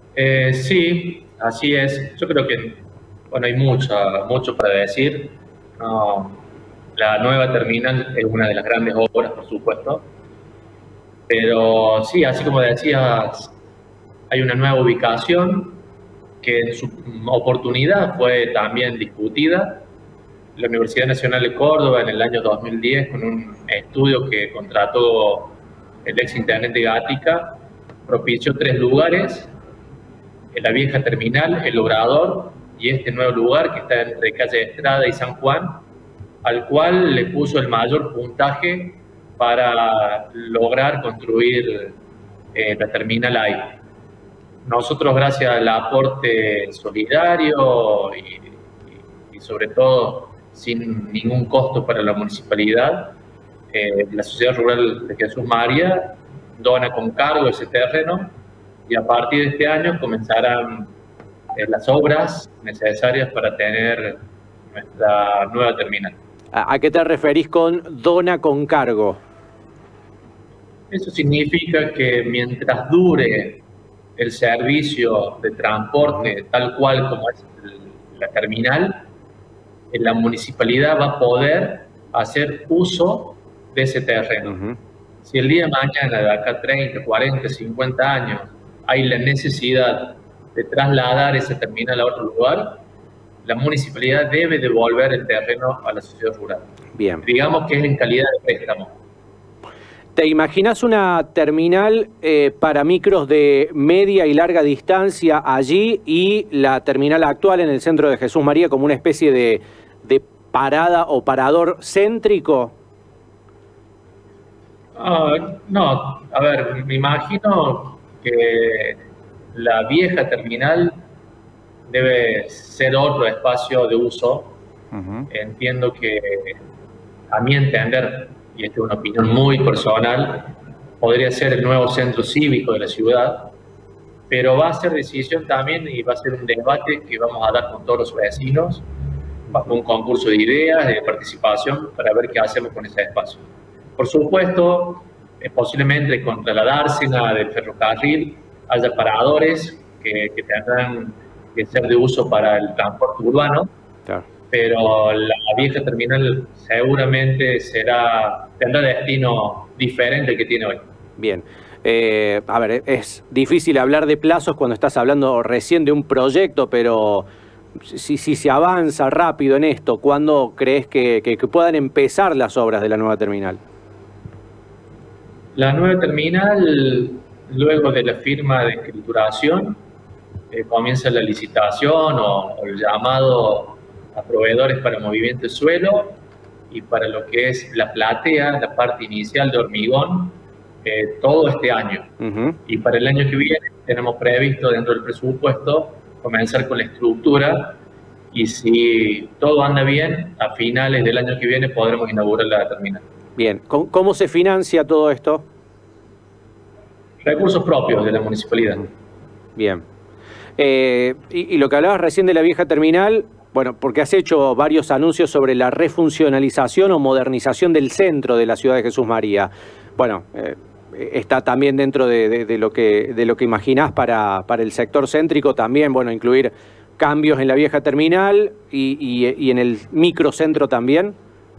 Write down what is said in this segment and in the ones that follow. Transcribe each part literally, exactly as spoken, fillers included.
Eh, sí, así es. Yo creo que, bueno, hay mucho, mucho para decir. No, la nueva terminal es una de las grandes obras, por supuesto. Pero sí, así como decías, hay una nueva ubicación que en su oportunidad fue también discutida. La Universidad Nacional de Córdoba en el año dos mil diez, con un estudio que contrató el ex intendente Gatica, propició tres lugares: en la vieja terminal, el Obrador y este nuevo lugar que está entre calle Estrada y San Juan, al cual le puso el mayor puntaje para lograr construir eh, la terminal ahí. Nosotros, gracias al aporte solidario y, y, y sobre todo sin ningún costo para la municipalidad, eh, la Sociedad Rural de Jesús María dona con cargo ese terreno y a partir de este año comenzarán eh, las obras necesarias para tener nuestra nueva terminal. ¿A qué te referís con dona con cargo? Eso significa que mientras dure el servicio de transporte tal cual como es la terminal, la municipalidad va a poder hacer uso de ese terreno. Uh-huh. Si el día de mañana, de acá treinta, cuarenta, cincuenta años, hay la necesidad de trasladar esa terminal a otro lugar, la municipalidad debe devolver el terreno a la sociedad rural. Bien. Digamos que es en calidad de préstamo. ¿Te imaginas una terminal eh, para micros de media y larga distancia allí y la terminal actual en el centro de Jesús María como una especie de, de parada o parador céntrico? Uh, no, a ver, me imagino que la vieja terminal debe ser otro espacio de uso. Uh-huh. Entiendo que, a mi entender, y esta es una opinión muy personal, podría ser el nuevo centro cívico de la ciudad, pero va a ser decisión también y va a ser un debate que vamos a dar con todos los vecinos, bajo un concurso de ideas, de participación, para ver qué hacemos con ese espacio. Por supuesto, eh, posiblemente contra la dársena del ferrocarril haya paradores que, que tendrán que ser de uso para el transporte urbano, claro. Pero la vieja terminal seguramente será, tendrá destino diferente al que tiene hoy. Bien. Eh, a ver, es difícil hablar de plazos cuando estás hablando recién de un proyecto, pero si, si se avanza rápido en esto, ¿cuándo crees que, que, que puedan empezar las obras de la nueva terminal? La nueva terminal, luego de la firma de escrituración, eh, comienza la licitación o, o el llamado a proveedores para movimiento de suelo y para lo que es la platea, la parte inicial de hormigón, eh, todo este año. Uh-huh. Y para el año que viene tenemos previsto dentro del presupuesto comenzar con la estructura y si todo anda bien, a finales del año que viene podremos inaugurar la terminal. Bien, ¿cómo se financia todo esto? Recursos propios de la municipalidad. Bien. Eh, y, y lo que hablabas recién de la vieja terminal, bueno, porque has hecho varios anuncios sobre la refuncionalización o modernización del centro de la ciudad de Jesús María. Bueno, eh, está también dentro de, de, de, lo que, de lo que imaginás para, para el sector céntrico también, bueno, incluir cambios en la vieja terminal y, y, y en el microcentro también.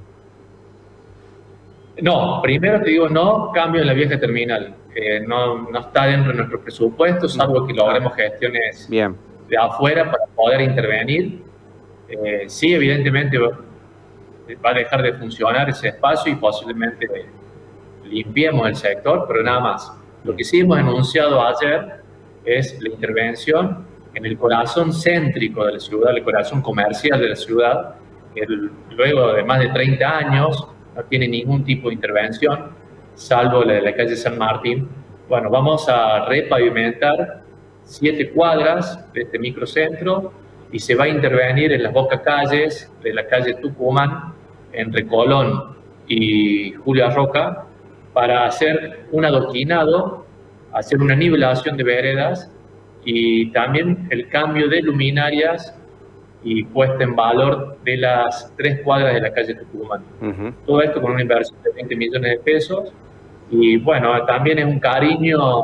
No, primero te digo no, cambio en la vieja terminal. Eh, no, no está dentro de nuestro presupuesto, salvo que logremos gestiones Bien. de afuera para poder intervenir. Eh, sí, evidentemente va a dejar de funcionar ese espacio y posiblemente limpiemos el sector, pero nada más. Lo que sí hemos anunciado ayer es la intervención en el corazón céntrico de la ciudad, el corazón comercial de la ciudad, que luego de más de treinta años no tiene ningún tipo de intervención, salvo la de la calle San Martín. Bueno, vamos a repavimentar siete cuadras de este microcentro y se va a intervenir en las bocacalles de la calle Tucumán, entre Colón y Julia Roca, para hacer un adoquinado, hacer una nivelación de veredas y también el cambio de luminarias y puesta en valor de las tres cuadras de la calle Tucumán. Uh-huh. Todo esto con una inversión de veinte millones de pesos y bueno, también es un cariño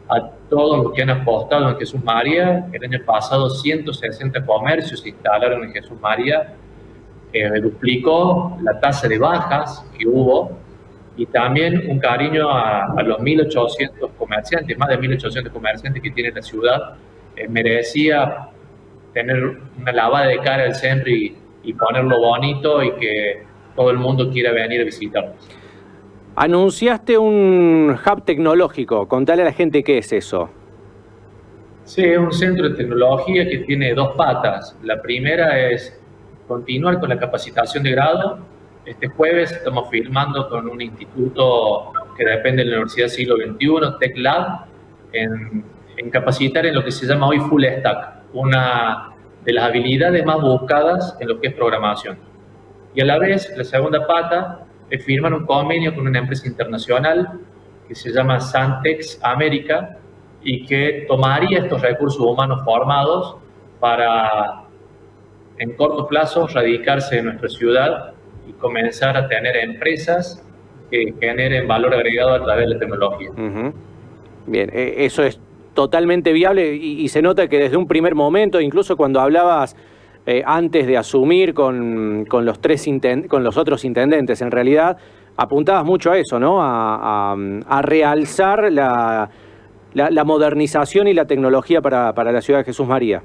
a todos los que han apostado en Jesús María. El año pasado ciento sesenta comercios se instalaron en Jesús María, eh, duplicó la tasa de bajas que hubo, y también un cariño a, a los mil ochocientos comerciantes, más de mil ochocientos comerciantes que tiene la ciudad. Eh, merecía tener una lavada de cara al centro y, y ponerlo bonito y que todo el mundo quiera venir a visitarnos. Anunciaste un hub tecnológico, contale a la gente qué es eso. Sí, es un centro de tecnología que tiene dos patas. La primera es continuar con la capacitación de grado. Este jueves estamos firmando con un instituto que depende de la Universidad Siglo veintiuno, TechLab, en, en capacitar en lo que se llama hoy Full Stack, una de las habilidades más buscadas en lo que es programación. Y a la vez, la segunda pata es firmar un convenio con una empresa internacional que se llama Santex América y que tomaría estos recursos humanos formados para, en corto plazo, radicarse en nuestra ciudad y comenzar a tener empresas que generen valor agregado a través de la tecnología. Uh-huh. Bien, eso es totalmente viable y, y se nota que desde un primer momento, incluso cuando hablabas eh, antes de asumir con, con, los tres con los otros intendentes, en realidad apuntabas mucho a eso, ¿no? A, a, a realzar la, la, la modernización y la tecnología para, para la ciudad de Jesús María.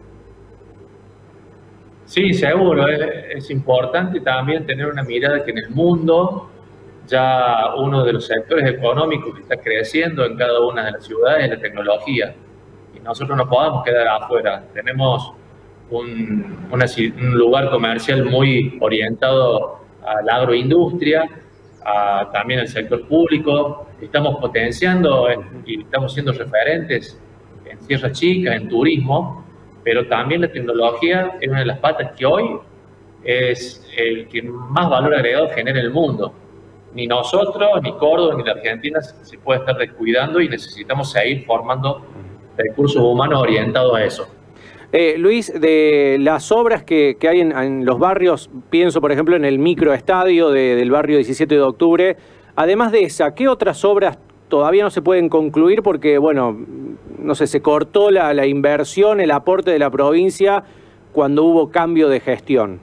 Sí, seguro. Es, es importante también tener una mirada que en el mundo ya uno de los sectores económicos que está creciendo en cada una de las ciudades es la tecnología. Y nosotros no podemos quedar afuera. Tenemos un, una, un lugar comercial muy orientado a la agroindustria, a, también al sector público. Estamos potenciando en, y estamos siendo referentes en Sierra Chica, en turismo, pero también la tecnología es una de las patas que hoy es el que más valor agregado genera en el mundo. Ni nosotros, ni Córdoba, ni la Argentina se puede estar descuidando y necesitamos seguir formando recursos humanos orientados a eso. Eh, Luis, de las obras que, que hay en, en los barrios, pienso por ejemplo en el microestadio de, del barrio diecisiete de octubre, además de esa, ¿qué otras obras todavía no se pueden concluir porque, bueno, no sé, se cortó la, la inversión, el aporte de la provincia cuando hubo cambio de gestión?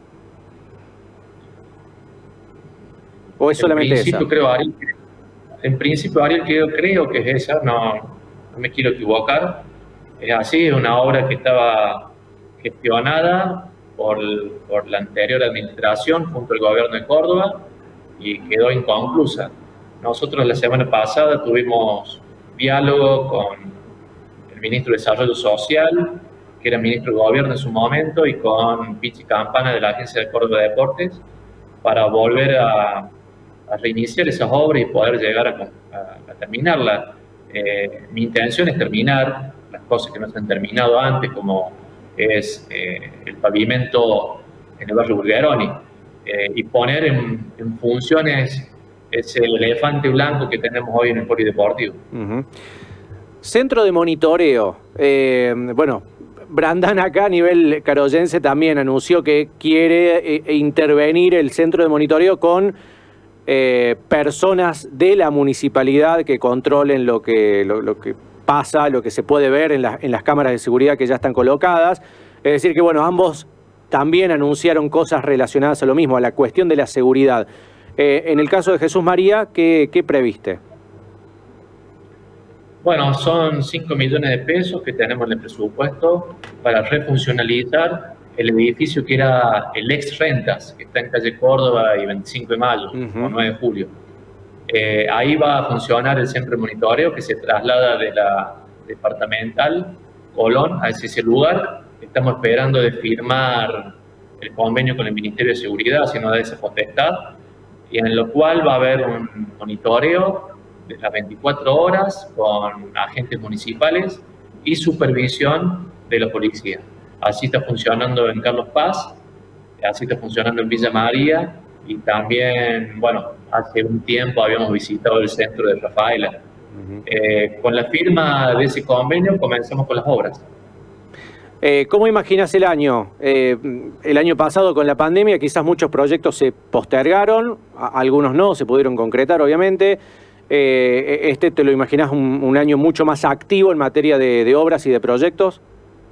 ¿O es solamente en principio, esa? Creo, Ariel, en principio, Ariel, creo, creo que es esa, no, no me quiero equivocar. Es así, es una obra que estaba gestionada por, por la anterior administración junto al gobierno de Córdoba y quedó inconclusa. Nosotros la semana pasada tuvimos diálogo con el ministro de Desarrollo Social, que era ministro de Gobierno en su momento, y con Pichi Campana de la Agencia de Córdoba de Deportes, para volver a, a reiniciar esas obras y poder llegar a, a, a terminarla. Eh, mi intención es terminar las cosas que no se han terminado antes, como es eh, el pavimento en el barrio Bulgaroni, eh, y poner en, en funciones ese elefante blanco que tenemos hoy en el polideportivo. Uh-huh. Centro de monitoreo. Eh, bueno, Brandán acá a nivel caroyense también anunció que quiere eh, intervenir el centro de monitoreo con eh, personas de la municipalidad que controlen lo que, lo, lo que pasa, lo que se puede ver en, la, en las cámaras de seguridad que ya están colocadas. Es decir que, bueno, ambos también anunciaron cosas relacionadas a lo mismo, a la cuestión de la seguridad. Eh, en el caso de Jesús María, ¿qué, qué previste? Bueno, son cinco millones de pesos que tenemos en el presupuesto para refuncionalizar el edificio que era el ex Rentas, que está en calle Córdoba y veinticinco de mayo, uh-huh. o nueve de julio. Eh, ahí va a funcionar el centro de monitoreo que se traslada de la departamental Colón a ese lugar. Estamos esperando de firmar el convenio con el Ministerio de Seguridad, si no da esa potestad, y en lo cual va a haber un monitoreo de las veinticuatro horas con agentes municipales y supervisión de la policía. Así está funcionando en Carlos Paz, así está funcionando en Villa María, y también, bueno, hace un tiempo habíamos visitado el centro de Rafaela. Uh-huh. eh, con la firma de ese convenio comenzamos con las obras. Eh, ¿Cómo imaginas el año? Eh, el año pasado con la pandemia quizás muchos proyectos se postergaron, algunos no, se pudieron concretar obviamente. Eh, ¿Este te lo imaginás un, un año mucho más activo en materia de, de obras y de proyectos?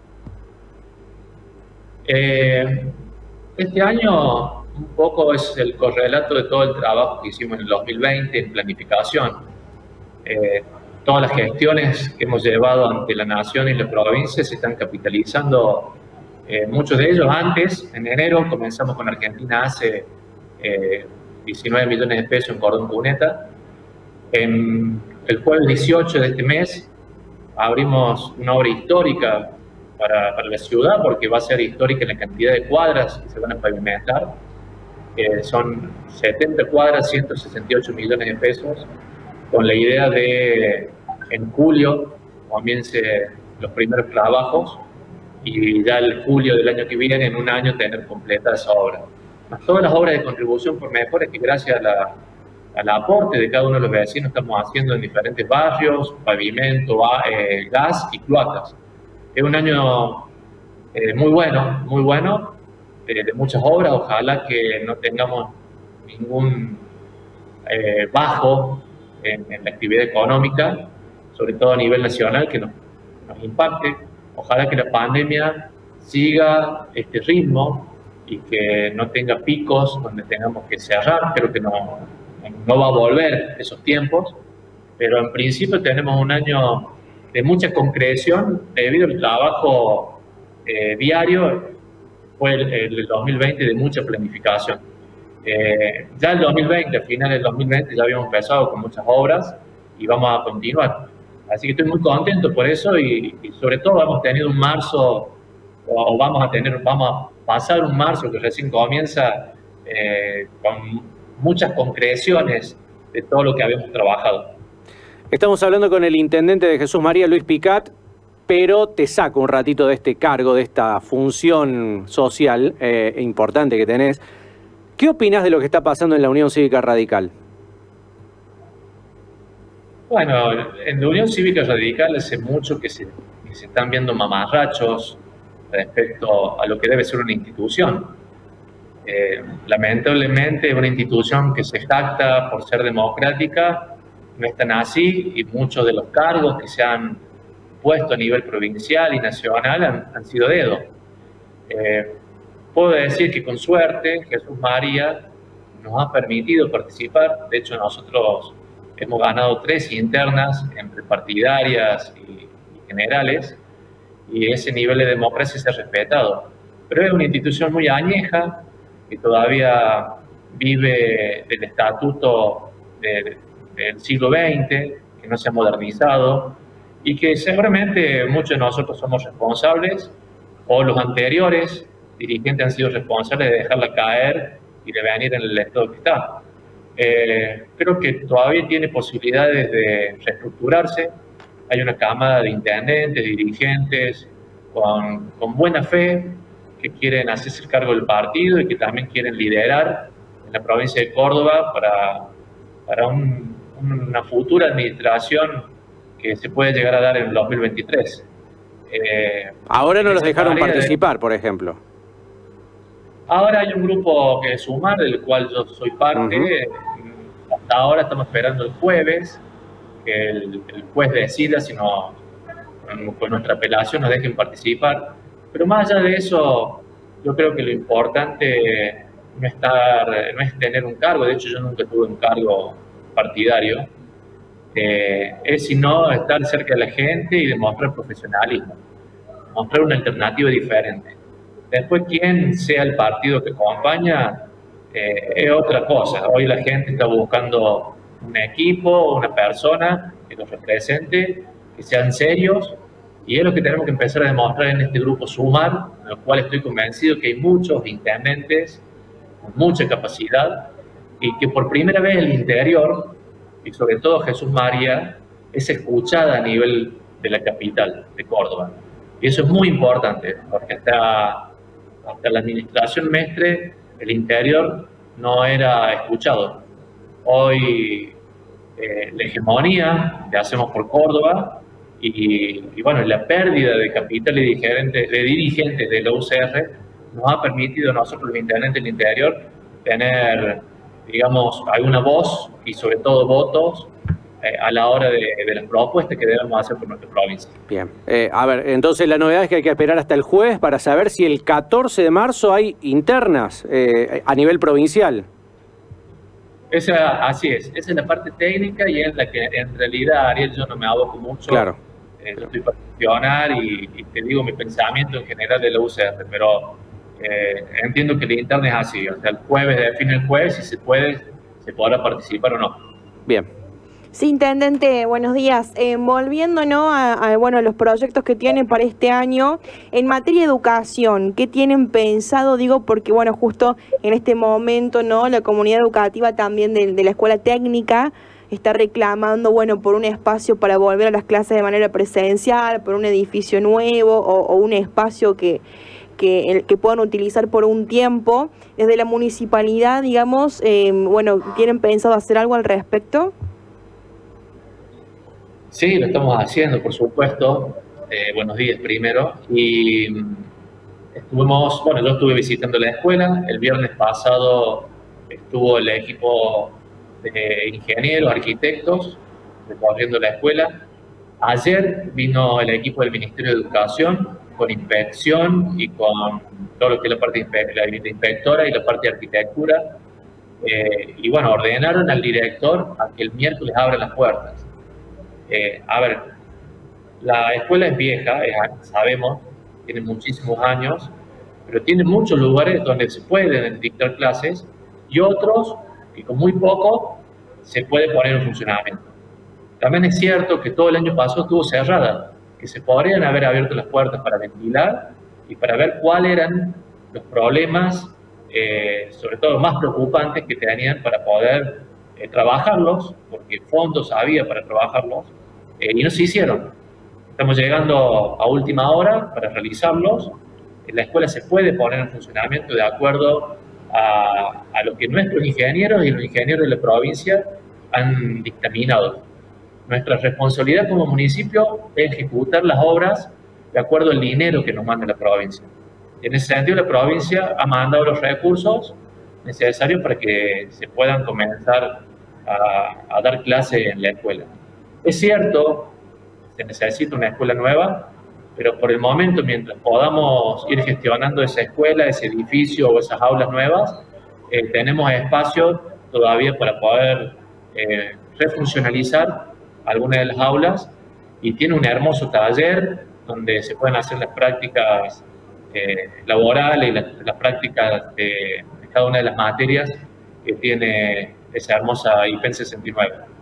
Eh, este año un poco es el correlato de todo el trabajo que hicimos en el dos mil veinte en planificación. Eh, todas las gestiones que hemos llevado ante la nación y la provincia se están capitalizando, eh, muchos de ellos antes. En enero comenzamos con Argentina hace eh, diecinueve millones de pesos en Cordón Cuneta. En el jueves dieciocho de este mes abrimos una obra histórica para, para la ciudad, porque va a ser histórica en la cantidad de cuadras que se van a pavimentar. Eh, son setenta cuadras, ciento sesenta y ocho millones de pesos, con la idea de en julio comience los primeros trabajos y ya el julio del año que viene, en un año, tener completada esa obra. Más todas las obras de contribución por mejores que gracias a la, al aporte de cada uno de los vecinos estamos haciendo en diferentes barrios, pavimento, eh, gas y cloacas. Es un año eh, muy bueno, muy bueno, de, de muchas obras. Ojalá que no tengamos ningún eh, bajo en, en la actividad económica, sobre todo a nivel nacional, que nos, nos impacte. Ojalá que la pandemia siga este ritmo y que no tenga picos donde tengamos que cerrar. Creo que no, no va a volver esos tiempos, pero en principio tenemos un año de mucha concreción debido al trabajo eh, diario. Fue el, el dos mil veinte de mucha planificación. Eh, ya el dos mil veinte, a finales del dos mil veinte, ya habíamos empezado con muchas obras y vamos a continuar. Así que estoy muy contento por eso y, y sobre todo hemos tenido un marzo, o, o vamos a tener, vamos a pasar un marzo que recién comienza eh, con muchas concreciones de todo lo que habíamos trabajado. Estamos hablando con el intendente de Jesús María, Luis Picat, pero te saco un ratito de este cargo, de esta función social eh, importante que tenés. ¿Qué opinás de lo que está pasando en la Unión Cívica Radical? Bueno, en la Unión Cívica Radical hace mucho que se, que se están viendo mamarrachos respecto a lo que debe ser una institución. Eh, lamentablemente, una institución que se jacta por ser democrática no es tan así, y muchos de los cargos que se han puesto a nivel provincial y nacional han, han sido dedo. Eh, puedo decir que con suerte Jesús María nos ha permitido participar. De hecho, nosotros hemos ganado tres internas entre partidarias y, y generales, y ese nivel de democracia se ha respetado. Pero es una institución muy añeja, que todavía vive del estatuto de, del siglo veinte, que no se ha modernizado, y que seguramente muchos de nosotros somos responsables, o los anteriores dirigentes han sido responsables de dejarla caer y de venir en el estado que está. Eh, creo que todavía tiene posibilidades de reestructurarse. Hay una cámara de intendentes, dirigentes con, con buena fe, que quieren hacerse cargo del partido y que también quieren liderar en la provincia de Córdoba para, para un, una futura administración que se puede llegar a dar en el dos mil veintitrés. Eh, Ahora no los dejaron participar, de... por ejemplo. Ahora hay un grupo que es Sumar, del cual yo soy parte. Uh-huh. Hasta ahora estamos esperando el jueves que el, el juez decida si no, con nuestra apelación nos dejen participar. Pero más allá de eso, yo creo que lo importante no, estar, no es tener un cargo. De hecho, yo nunca tuve un cargo partidario. Eh, es sino estar cerca de la gente y demostrar profesionalismo, mostrar una alternativa diferente. Después, quién sea el partido que acompaña eh, es otra cosa. Hoy la gente está buscando un equipo, una persona que los represente, que sean serios, y es lo que tenemos que empezar a demostrar en este grupo Sumar, en el cual estoy convencido que hay muchos intendentes con mucha capacidad y que por primera vez el interior, y sobre todo Jesús María, es escuchada a nivel de la capital de Córdoba. Y eso es muy importante, porque hasta, hasta la administración Mestre, el interior no era escuchado. Hoy eh, la hegemonía que hacemos por Córdoba y, y bueno, la pérdida de capital y dirigentes, de dirigentes de la U C R nos ha permitido a nosotros, los intendentes del interior, tener, digamos, alguna voz y sobre todo votos eh, a la hora de, de las propuestas que debemos hacer por nuestra provincia. Bien, eh, a ver, entonces la novedad es que hay que esperar hasta el jueves para saber si el catorce de marzo hay internas eh, a nivel provincial. Esa, así es, esa es la parte técnica y es la que en realidad, Ariel, yo no me aboco mucho. Claro. Eh, yo estoy para gestionar y, y te digo mi pensamiento en general de la U C R, pero eh, entiendo que la interna es así, o sea, el jueves define el jueves si se puede, se podrá participar o no. Bien. Sí, intendente, buenos días. Eh, volviendo, ¿no? a, a bueno, los proyectos que tienen para este año, en materia de educación, ¿qué tienen pensado? Digo, porque bueno, justo en este momento, ¿no? La comunidad educativa también de, de la escuela técnica está reclamando, bueno, por un espacio para volver a las clases de manera presencial, por un edificio nuevo o, o un espacio que, que, el, que puedan utilizar por un tiempo. Desde la municipalidad, digamos, eh, bueno, ¿tienen pensado hacer algo al respecto? Sí, lo estamos haciendo, por supuesto. Eh, buenos días primero. Y estuvimos, bueno, yo estuve visitando la escuela. El viernes pasado estuvo el equipo de ingenieros, arquitectos, recorriendo la escuela. Ayer vino el equipo del Ministerio de Educación con inspección y con todo lo que es la parte de la inspectora y la parte de arquitectura. Eh, y bueno, ordenaron al director a que el miércoles abra las puertas. Eh, a ver, la escuela es vieja, es, sabemos, tiene muchísimos años, pero tiene muchos lugares donde se pueden dictar clases y otros que con muy poco se puede poner en funcionamiento. También es cierto que todo el año pasado estuvo cerrada, que se podrían haber abierto las puertas para ventilar y para ver cuáles eran los problemas, eh, sobre todo más preocupantes que tenían para poder eh, trabajarlos, porque fondos había para trabajarlos, eh, y no se hicieron. Estamos llegando a última hora para realizarlos. La escuela se puede poner en funcionamiento de acuerdo a, a lo que nuestros ingenieros y los ingenieros de la provincia han dictaminado. Nuestra responsabilidad como municipio es ejecutar las obras de acuerdo al dinero que nos manda la provincia. Y en ese sentido, la provincia ha mandado los recursos necesarios para que se puedan comenzar a, a dar clase en la escuela. Es cierto, se necesita una escuela nueva, pero por el momento, mientras podamos ir gestionando esa escuela, ese edificio o esas aulas nuevas, eh, tenemos espacio todavía para poder eh, refuncionalizar algunas de las aulas y tiene un hermoso taller donde se pueden hacer las prácticas eh, laborales y las, las prácticas de, de cada una de las materias que tiene esa hermosa I P E N sesenta y nueve.